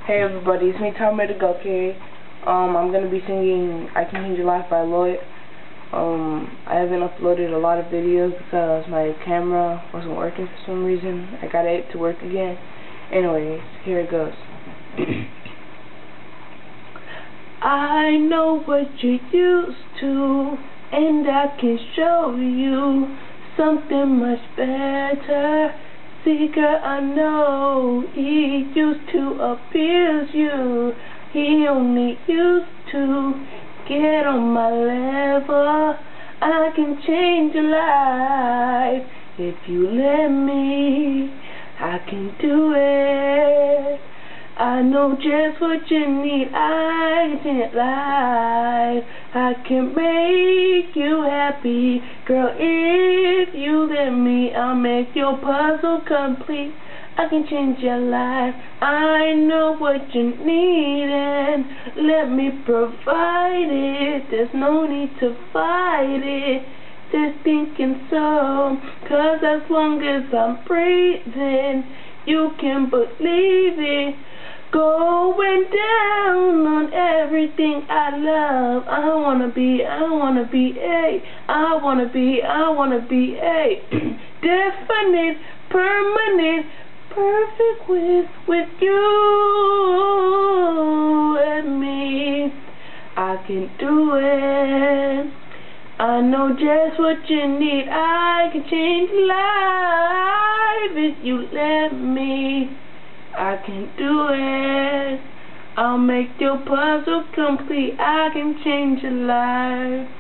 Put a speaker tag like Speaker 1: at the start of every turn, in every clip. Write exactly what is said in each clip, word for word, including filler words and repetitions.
Speaker 1: Hey everybody, it's me, Tommy the Goke. Um, I'm gonna be singing "I Can Change Your Life" by Lloyd. Um, I haven't uploaded a lot of videos because my camera wasn't working for some reason. I got it to work again. Anyways, here it goes. I know what you're used to, and I can show you something much better. See, girl, I know he used to abuse you. He only used to get on my level. I can change your life if you let me. I can do it. I know just what you need. I can change your life. I can make you happy. Girl, if you let me, I'll make your puzzle complete. I can change your life. I know what you need and let me provide it. There's no need to fight it. Just thinking so, cause as long as I'm breathing, you can believe it. Going down on everything I love. I wanna be, I wanna be a, I wanna be, I wanna be a definite, permanent, perfect with with you and me. I can do it. I know just what you need. I can change life if you let me. I can do it. I'll make your puzzle complete. I can change your life.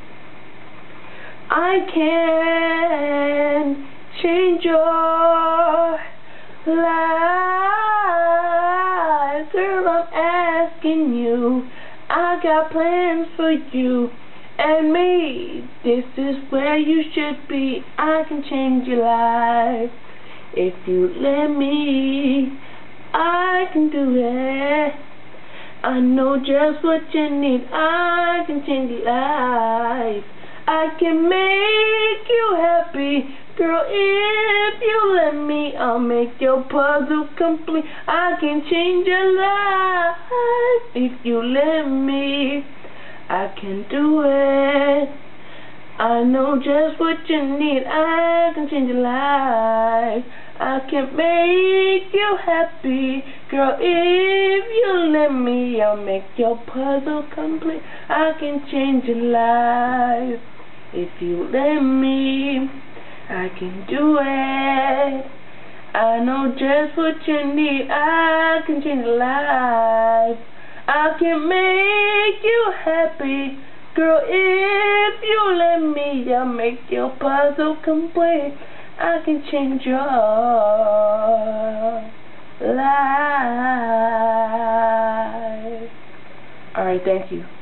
Speaker 1: I can change your life. Girl, I'm asking you. I got plans for you and me. This is where you should be. I can change your life if you let me. I can do it. I know just what you need. I can change your life. I can make you happy. Girl, if you let me, I'll make your puzzle complete. I can change your life if you let me. I can do it. I know just what you need. I can change your life. I can make you happy. Girl, if you let me, I'll make your puzzle complete. I can change your life if you let me. I can do it. I know just what you need. I can change your life. I can make you happy. Girl, if you let me, I'll make your puzzle complete. I can change your life. Alright, thank you.